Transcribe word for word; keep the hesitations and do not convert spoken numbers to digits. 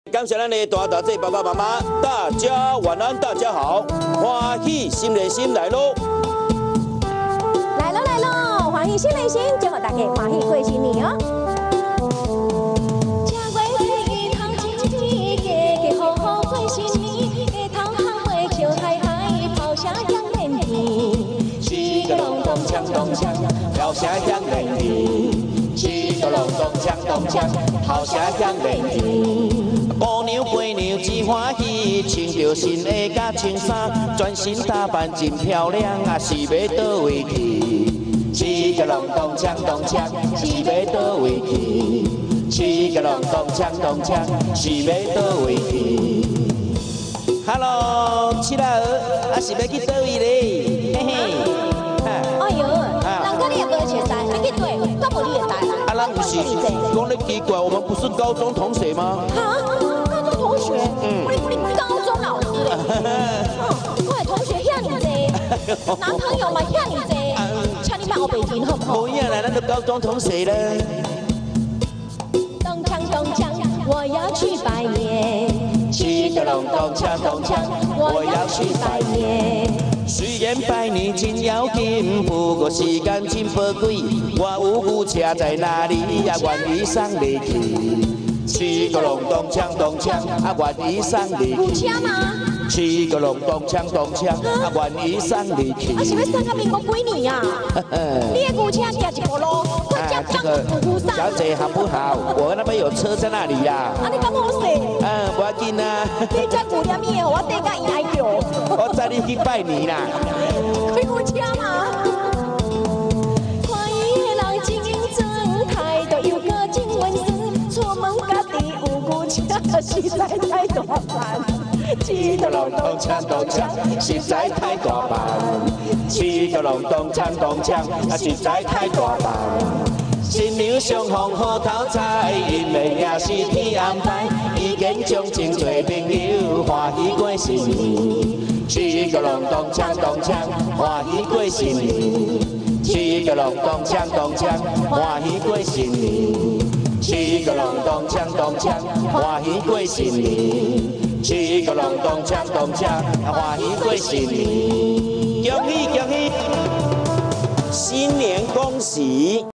感谢咱的大大姐、爸爸妈妈，大家晚安，大家好，欢喜新年新来喽！ 来喽来喽，欢喜新年新，祝大家欢喜过新年哦！吃月鱼汤煮鸡，家家好好过新年，家头行花笑嗨嗨，炮声响连天，七个隆咚锵咚锵，炮声响连天，七个隆咚锵咚锵，炮声响连天。 姑娘陪娘真欢喜，穿着新的甲青衫，全身打扮真漂亮，啊是要倒位去？七个隆咚锵咚锵，是要倒位去？七个隆咚锵咚锵，是要倒位去 ？Hello， 七老儿，啊是要去倒位咧？嘿嘿。 哎呦，人家你也无熟悉，你去对，敢无你会知啦？ 啊，咱不是讲你奇怪，我们不是高中同学吗？ 哈？ 同学，嗯，我你你高中老师嘞，我的同学遐尼多，男朋友嘛遐尼多，请你莫学北京好不好？ 无影啦，咱都高中同学啦。 咚锵咚锵，我要去拜年， 七个隆咚锵咚锵，我要去拜年。虽然拜年真要紧，不过时间真宝贵，我有牛车在哪里，也愿意送你去。 七个隆咚锵咚锵，啊愿意送你去。有车吗？ 七个隆咚锵咚锵，啊愿意送你去。 啊是要送到民国几年啊？你的牛车行一步路，我家刚有扶上。 小姐好不好？我那边有车在那里呀。 啊你敢好势？ 嗯，不要紧啊。 你这牛念咩？我得甲伊哀叫。 我载你去拜年啦。 开牛车吗？ 实在太大班，七个隆咚锵咚锵，实在太大班。七个隆咚锵咚锵，啊实在太大班。新娘上红好头彩，因为也是天安排，已经将真多朋友欢喜过新年。七个隆咚锵咚锵，欢喜过新年。七个隆咚锵咚锵，欢喜过新年。 七个隆咚锵咚锵，欢喜过新年。七个隆咚锵咚锵，欢喜过新年。恭喜恭喜，新年恭喜！